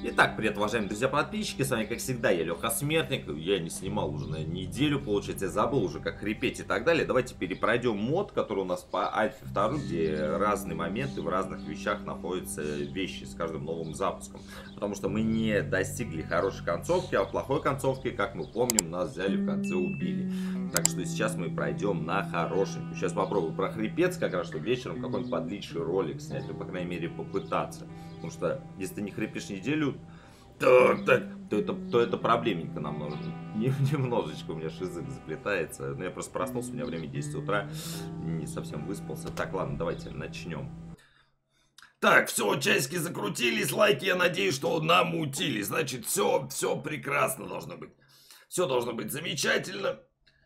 Итак, привет, уважаемые друзья-подписчики, с вами, как всегда, я Леха Смертник. Я не снимал уже на неделю, получается, я забыл уже, как хрипеть и так далее. Давайте перепройдем мод, который у нас по Альфе 2, где разные моменты в разных вещах находятся вещи с каждым новым запуском. Потому что мы не достигли хорошей концовки, а плохой концовки, как мы помним, нас взяли в конце убили. Так что сейчас мы пройдем на хорошенькую. Сейчас попробую прохрипеться, как раз, чтобы вечером какой-нибудь подлиннейший ролик снять, ну, по крайней мере, попытаться. Потому что, если ты не хрипишь неделю, то это проблемненько нам нужно. Немножечко у меня язык заплетается. Но я просто проснулся, у меня время 10 утра, не совсем выспался. Так, ладно, давайте начнем. Так, все, часики закрутились, лайки, я надеюсь, что намутили. Значит, все прекрасно должно быть. Все должно быть замечательно.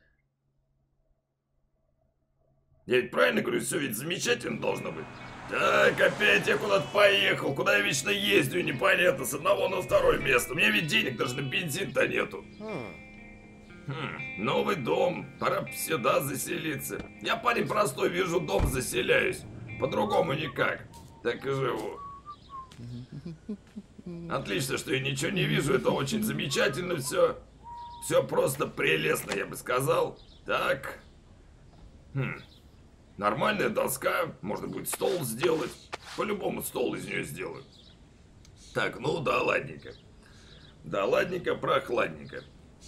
Я ведь правильно говорю, все ведь замечательно должно быть. Так, опять я куда-то поехал. Куда я вечно ездю, непонятно. С одного на второе место. У меня ведь денег даже на бензин-то нету. Новый дом. Пора сюда заселиться. Я парень простой, вижу дом, заселяюсь. По-другому никак. Так и живу. Отлично, что я ничего не вижу. Это очень замечательно все. Все просто прелестно, я бы сказал. Так. Нормальная доска, можно будет стол сделать. По-любому стол из нее сделаю. Так, ну да ладненько. Да ладненько, прохладненько.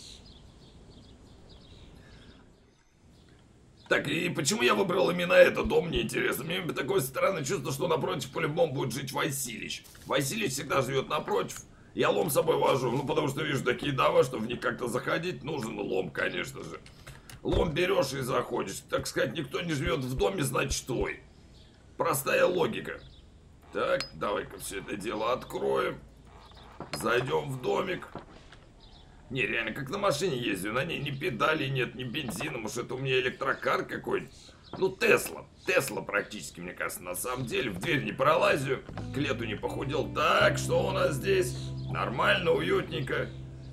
Так, и почему я выбрал именно этот дом, мне интересно. Мне такое странное чувство, что напротив по-любому будет жить Василич. Василич всегда живет напротив. Я лом с собой вожу, ну потому что вижу такие дома, что в них как-то заходить нужен лом, конечно же. Лом берешь и заходишь. Так сказать, никто не живет в доме, значит твой. Простая логика. Так, давай-ка все это дело откроем. Зайдем в домик. Не, реально, как на машине ездю. На ней ни педалей нет, ни бензина. Может, это у меня электрокар какой-нибудь. Ну, Тесла. Тесла практически, мне кажется, на самом деле. В дверь не пролазю. К лету не похудел. Так, что у нас здесь? Нормально, уютненько.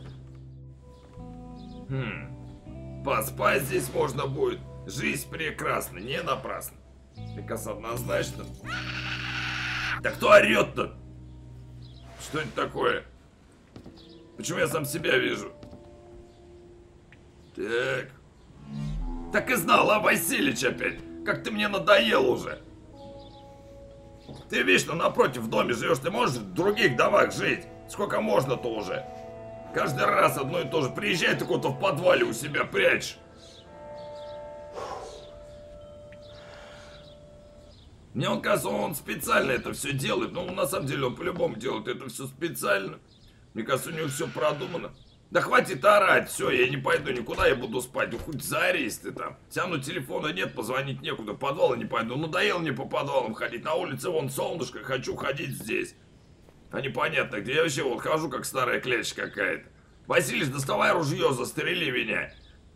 Поспать здесь можно будет. Жизнь прекрасна, не напрасно. Приказ однозначно. Да кто орет-то? Что это такое? Почему я сам себя вижу? Так. Так и знал, а, Василич опять? Как ты мне надоел уже. Ты вечно напротив в доме живешь. Ты можешь в других домах жить? Сколько можно-то уже? Каждый раз одно и то же. Приезжай ты куда-то в подвале у себя прячешь. Мне он кажется, он специально это все делает. Но на самом деле он по-любому делает это все специально. Мне кажется, у него все продумано. Да хватит орать, все, я не пойду никуда, я буду спать. Ну хоть заорись ты там. Все равно телефона нет, позвонить некуда, в подвал не пойду. Надоело мне по подвалам ходить. На улице вон солнышко, хочу ходить здесь. А непонятно, где я вообще вот хожу, как старая кляча какая-то. Василич, доставай ружье, застрели меня.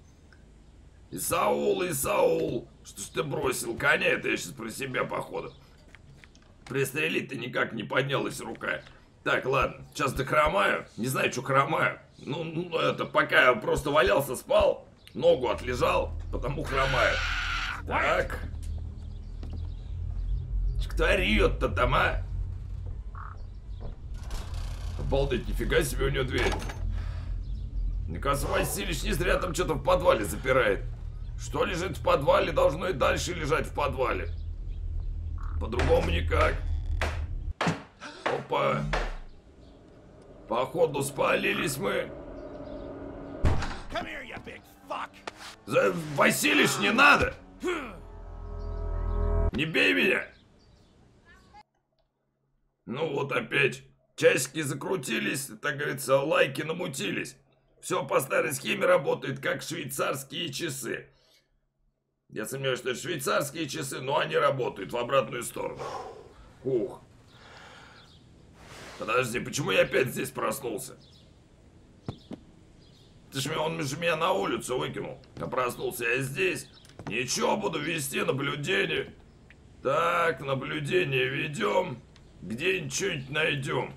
Исаул, Исаул, что ж ты бросил коня? Это я сейчас про себя, походу. Пристрелить-то никак не поднялась рука. Так, ладно, сейчас дохромаю. Не знаю, что хромаю. Ну, это пока я просто валялся, спал, ногу отлежал, потому хромаю. Так. Кто орёт-то там, а? Обалдеть, нифига себе у него дверь. Мне кажется, Василич не зря там что-то в подвале запирает. Что лежит в подвале, должно и дальше лежать в подвале. По-другому никак. Опа. Походу спалились мы. Василич, не надо! Не бей меня! Ну вот опять. Часики закрутились, так говорится, лайки намутились. Все по старой схеме работает, как швейцарские часы. Я сомневаюсь, что это швейцарские часы, но они работают в обратную сторону. Ух. Подожди, почему я опять здесь проснулся? Он же меня на улицу выкинул. А проснулся я здесь. Ничего, буду вести наблюдение. Так, наблюдение ведем. Где-нибудь что-нибудь найдем.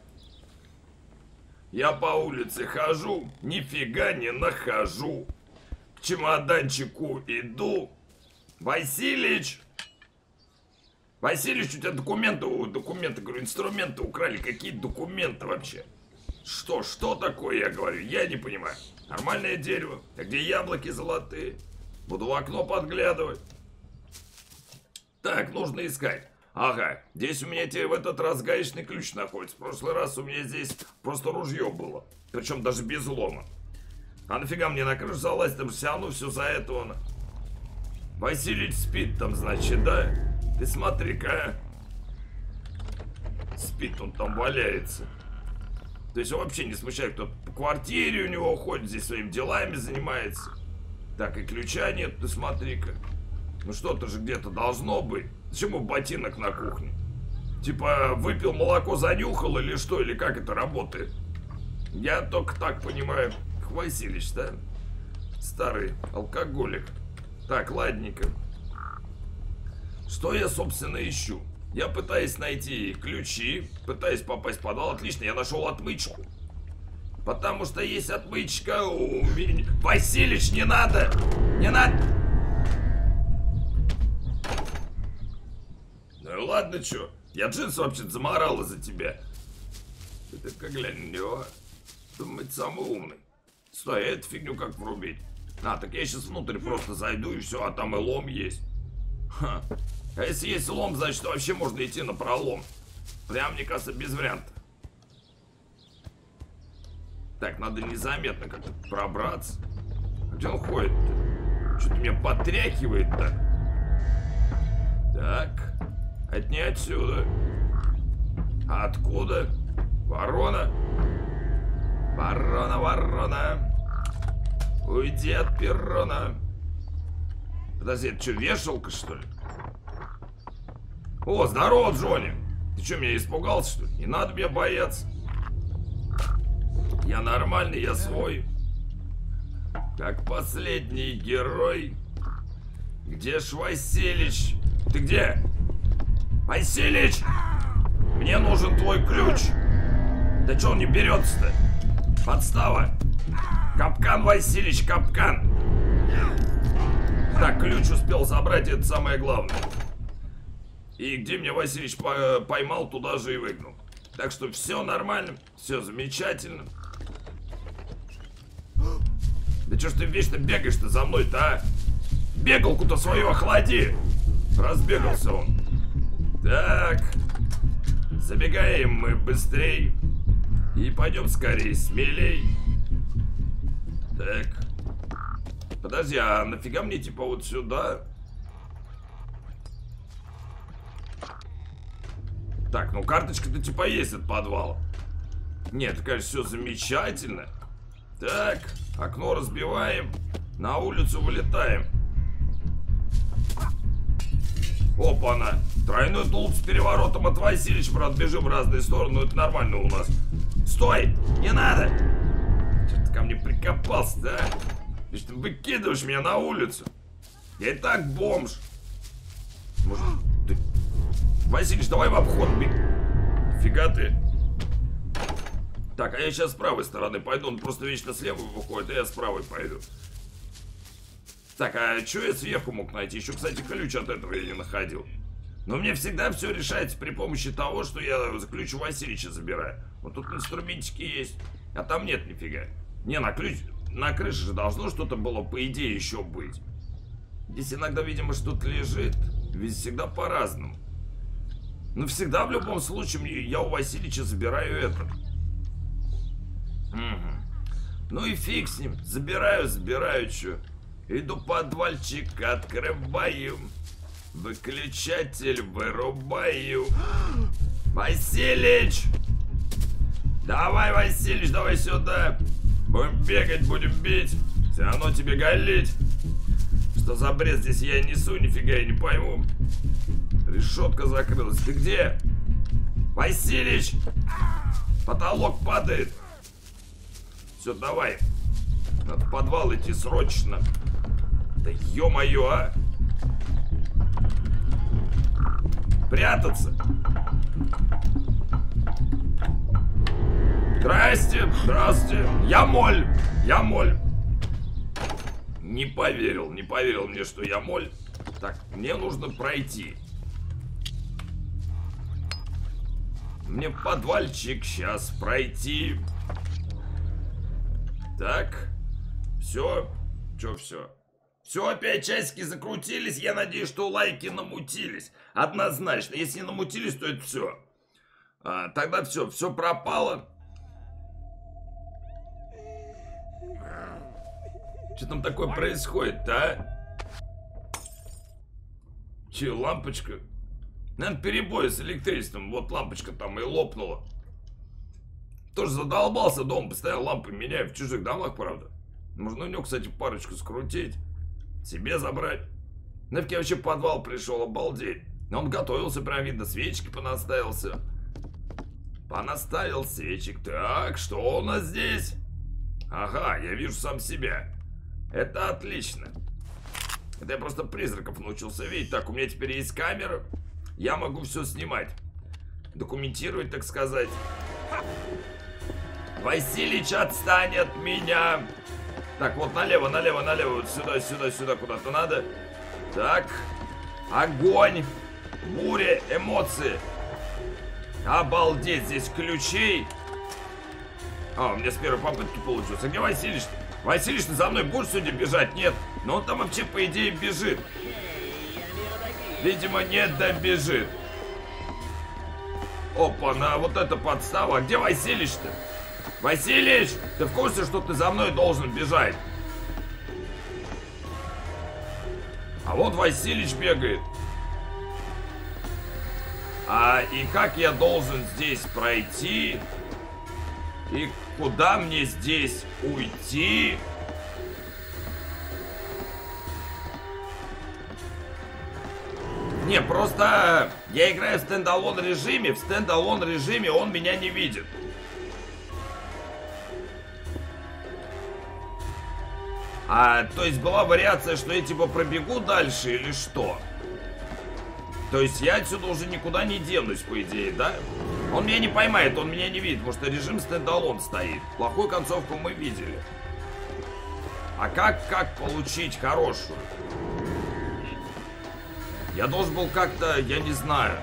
Я по улице хожу, нифига не нахожу. К чемоданчику иду. Василич! Васильевич, у тебя документы, говорю, инструменты украли. Какие документы вообще? Что такое, я говорю? Я не понимаю. Нормальное дерево. А где яблоки золотые? Буду в окно подглядывать. Так, нужно искать. Ага, здесь у меня теперь в этот раз гаечный ключ находится. В прошлый раз у меня здесь просто ружье было. Причем даже без лома. А нафига мне на крышу залазить? Там все равно все за это он. Васильевич спит там, значит, да? Ты смотри-ка. Спит, он там валяется. То есть он вообще не смущает, кто по квартире у него ходит, здесь своими делами занимается. Так, и ключа нет, ты смотри-ка. Ну что-то же где-то должно быть. Почему ботинок на кухне? Типа выпил молоко, занюхал или что? Или как это работает? Я только так понимаю. Васильевич, да? Старый алкоголик. Так, ладненько. Что я, собственно, ищу? Я пытаюсь найти ключи, пытаюсь попасть в подвал. Отлично, я нашел отмычку. Потому что есть отмычка у меня. Васильевич, не надо! Не надо! Ну ладно, чё? Я джинсы вообще-то заморал из-за тебя. Ты только глянь на него. Думает, самый умный. Стой, эту фигню как врубить? А, так я сейчас внутрь просто зайду и все, а там и лом есть. Ха. А если есть лом, значит вообще можно идти на пролом. Прям, мне кажется, без вариантов. Так, надо незаметно как-то пробраться. А где он ходит-то? Что-то меня потряхивает-то. Так. Это не отсюда. А откуда? Ворона. Ворона, ворона. Уйди от перрона. Подожди, это что, вешалка, что ли? О, здорово, Джонни. Ты что, меня испугался, что ли? Не надо меня бояться. Я нормальный, я свой. Как последний герой. Где ж Васильевич? Ты где? Васильевич! Мне нужен твой ключ. Да что он не берется-то? Подстава. Капкан, Васильевич, капкан. Так, ключ успел забрать, это самое главное. И где меня Васильевич поймал, туда же и выгнал. Так что все нормально, все замечательно. Да что ж ты вечно бегаешь-то за мной-то, а? Бегалку-то свою охлади. Разбегался он. Так. Забегаем мы быстрей. И пойдем скорее, смелей. Так. Подожди, а нафига мне типа вот сюда? Так, ну карточка-то типа есть от подвала. Нет, конечно, все замечательно. Так, окно разбиваем. На улицу вылетаем. Опа-на. Тройной тулуп с переворотом от Васильевича, брат. Бежим в разные стороны, это нормально у нас. Стой! Не надо! Что ты ко мне прикопался, да? Ты что, выкидываешь меня на улицу? Я и так бомж. Может, ты... Васильевич, давай в обход. Фига ты. Так, а я сейчас с правой стороны пойду. Он просто вечно слева выходит, а я с правой пойду. Так, а что я сверху мог найти? Еще, кстати, ключ от этого я не находил. Но мне всегда все решается при помощи того, что я ключ у Васильевича забираю. Вот тут инструментики есть, а там нет нифига. Не, на крыше же должно что-то было, по идее, еще быть. Здесь иногда, видимо, что-то лежит. Ведь всегда по-разному. Но всегда, в любом случае, я у Васильевича забираю это. Угу. Ну и фиг с ним. Забираю, что. Иду подвальчик, открываю. Выключатель вырубаю. Васильевич! Давай, Васильевич, давай сюда. Будем бегать, будем бить. Все равно тебе галить. Что за бред здесь я несу, нифига я не пойму. Решетка закрылась. Ты где? Васильевич! Потолок падает. Все, давай. Надо в подвал идти срочно. Да ё-моё, а! Прятаться. Здрасте, здравствуйте. Я моль. Не поверил мне, что я моль. Так, мне нужно пройти. Мне в подвальчик сейчас пройти. Так. Все. Че все? Все, опять часики закрутились. Я надеюсь, что лайки намутились. Однозначно. Если не намутились, то это все. Тогда все пропало. Что там такое происходит, а? Че, лампочка? Наверное, перебои с электричеством. Вот лампочка там и лопнула. Тоже задолбался дома, постоянно лампы меняю. В чужих домах, правда. Можно у него, кстати, парочку скрутить. Себе забрать. Нафиг я вообще в подвал пришел, обалдеть. Он готовился, прям видно, свечки понаставился. Понаставил свечек. Так, что у нас здесь? Ага, я вижу сам себя. Это отлично. Это я просто призраков научился видеть. Так, у меня теперь есть камера. Я могу все снимать. Документировать, так сказать. Василич, отстань от меня. Так, вот налево, налево, налево. Вот сюда, сюда, сюда, куда-то надо. Так. Огонь. Буря, эмоции. Обалдеть, здесь ключей. А, у меня с первой попытки получилось. А где Василич? Василич, ты за мной будешь сегодня бежать? Нет. Но он там вообще, по идее, бежит. Видимо, не добежит. Опа, на вот это подстава. А где Василич-то? Василич, ты в курсе, что ты за мной должен бежать? А вот Василич бегает. И как я должен здесь пройти? И куда мне здесь уйти? Не, просто я играю в стендалон режиме. В стендалон режиме он меня не видит. То есть была вариация, что я типа пробегу дальше или что? То есть я отсюда уже никуда не денусь, по идее, да? Он меня не поймает, он меня не видит, потому что режим стендалон стоит. Плохую концовку мы видели. А как получить хорошую? Я должен был как-то, я не знаю.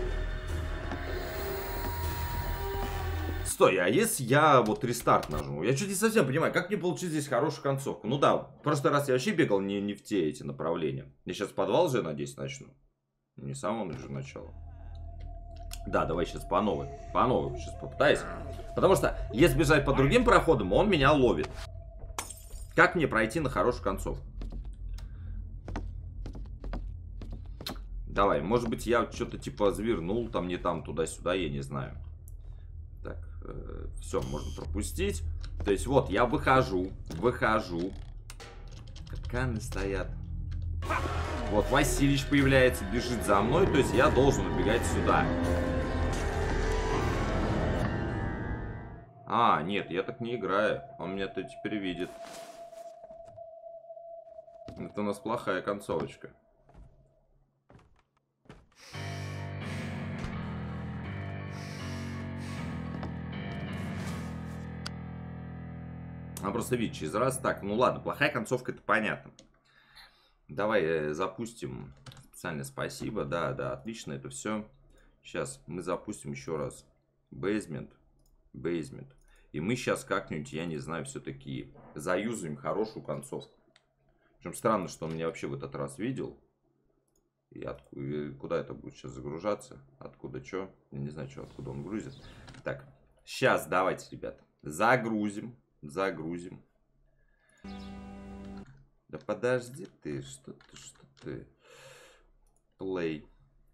Стой, а если я вот рестарт нажму? Я что-то не совсем понимаю, как мне получить здесь хорошую концовку? Ну да, в прошлый раз я вообще бегал не в те эти направления. Я сейчас в подвал же, надеюсь, начну. Не с самого же начала. Да, давай сейчас по новой. По новой сейчас попытаюсь. Потому что если бежать по другим проходам, он меня ловит. Как мне пройти на хорошую концовку? Давай, может быть, я что-то типа завернул, там не там, туда-сюда, я не знаю. Так, все, можно пропустить. То есть вот, я выхожу. Капканы стоят. Вот, Василич появляется, бежит за мной, то есть я должен убегать сюда. Нет, я так не играю. Он меня-то теперь видит. Это у нас плохая концовочка. Она просто видит через раз. Так, ну ладно, плохая концовка, это понятно. Давай запустим. Специальное спасибо. Да, отлично, это все. Сейчас мы запустим еще раз. Basement. И мы сейчас как-нибудь, я не знаю, все-таки заюзаем хорошую концовку. Причем странно, что он меня вообще в этот раз видел. И куда это будет сейчас загружаться? Откуда что? Я не знаю, откуда он грузит. Так, сейчас давайте, ребята, загрузим. Да подожди ты, что ты. Play.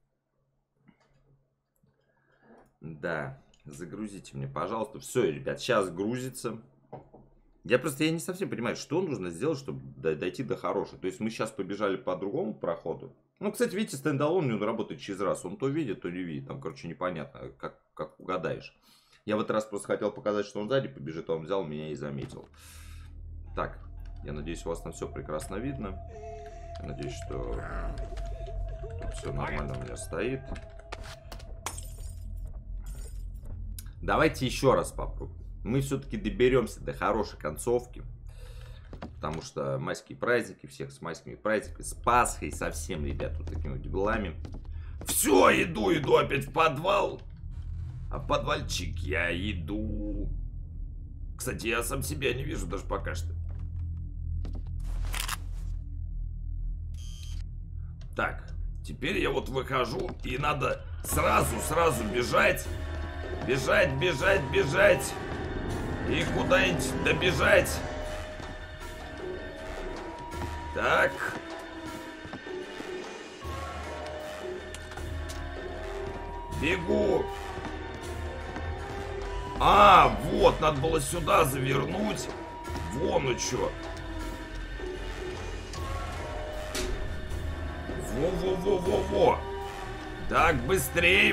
Да, загрузите мне, пожалуйста. Все, ребят, сейчас грузится. Я не совсем понимаю, что нужно сделать, чтобы дойти до хорошего. То есть мы сейчас побежали по другому проходу. Ну, кстати, видите, стендалон он работает через раз. Он то видит, то не видит. Там, короче, непонятно, как угадаешь. Я в этот раз просто хотел показать, что он сзади побежит, а он взял меня и заметил. Так, я надеюсь, у вас там все прекрасно видно. Я надеюсь, что тут все нормально у меня стоит. Давайте еще раз попробуем. Мы все-таки доберемся до хорошей концовки. Потому что майские праздники, всех с майскими праздниками, с Пасхой, со всем, ребят, вот такими вот делами. Все, иду опять в подвал. А в подвальчик я иду. Кстати, я сам себя не вижу даже пока что. Так, теперь я вот выхожу, и надо сразу бежать. Бежать. И куда-нибудь добежать. Так. Бегу. А, вот, надо было сюда завернуть. Вон ну чё. Во. Так, быстрей.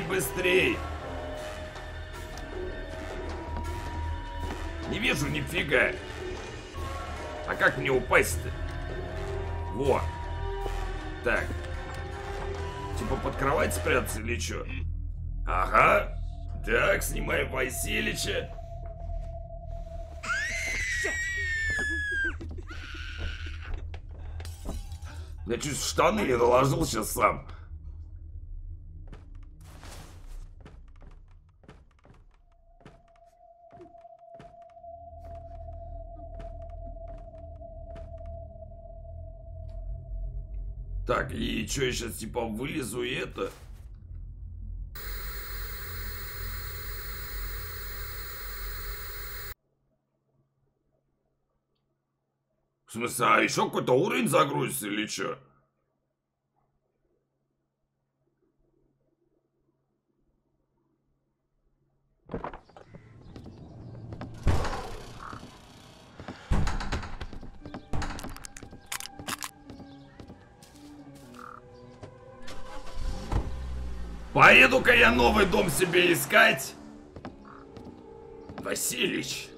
Не вижу нифига. А как мне упасть-то? Во. Так. Типа под кровать спрятаться или чё? Ага. Так, снимаем Василича. Я чуть в штаны не наложил сейчас сам. Так, и что, я сейчас типа вылезу и это... В смысле, а еще какой-то уровень загрузится или что? Поеду-ка я новый дом себе искать. Василич.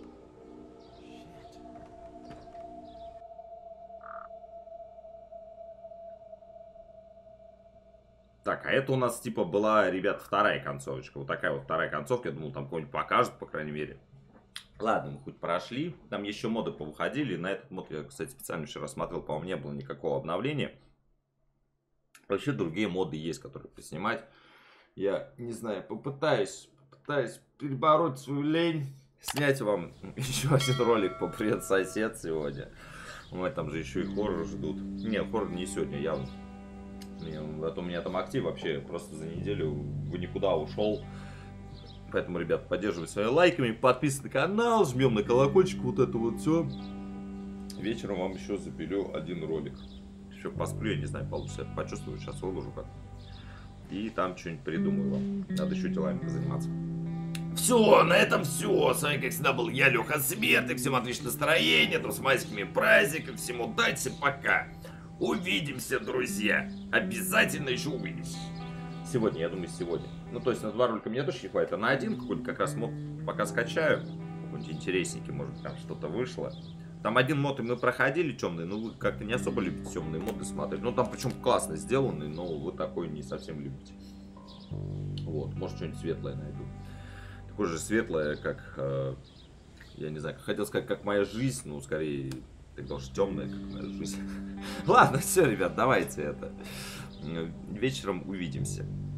Так, а это у нас типа была, ребят, вторая концовочка. Вот такая вот вторая концовка. Я думал, там кого-нибудь покажут, по крайней мере. Ладно, мы хоть прошли. Там еще моды повыходили. На этот мод я, кстати, специально еще рассмотрел. По-моему, не было никакого обновления. Вообще другие моды есть, которые поснимать. Я, не знаю, попытаюсь перебороть свою лень. Снять вам еще один ролик по «Привет, сосед» сегодня. Ой, там же еще и хоррор ждут. Не, хоррор не сегодня, явно. А то у меня там актив вообще просто за неделю в никуда ушел. Поэтому, ребят, поддерживайте своими лайками, подписывайтесь на канал, жмем на колокольчик, вот это вот все. Вечером вам еще запилю один ролик. Еще посплю, я не знаю, получится, я почувствую, сейчас выложу как. И там что-нибудь придумаю вам. Надо еще делами позаниматься. Все, на этом все. С вами, как всегда, был я, Леха Смертник. Всем отличного настроения, там с майскими праздниками. Всем удачи, пока. Увидимся, друзья. Обязательно еще увидимся. Сегодня, я думаю, сегодня. Ну, то есть на 2 ролика мне точно не хватит, а на один какой-нибудь как раз мод пока скачаю. Какой-нибудь интересненький, может, там что-то вышло. Там один мод и мы проходили темный, но вы как-то не особо любите темные моды смотреть. Ну, там причем классно сделанный, но вы такой не совсем любите. Вот, может, что-нибудь светлое найду. Такое же светлое, как, я не знаю, хотел сказать, как моя жизнь, но скорее... Тогда уж темная, как моя жизнь. Ладно, все, ребят, давайте это. Вечером увидимся.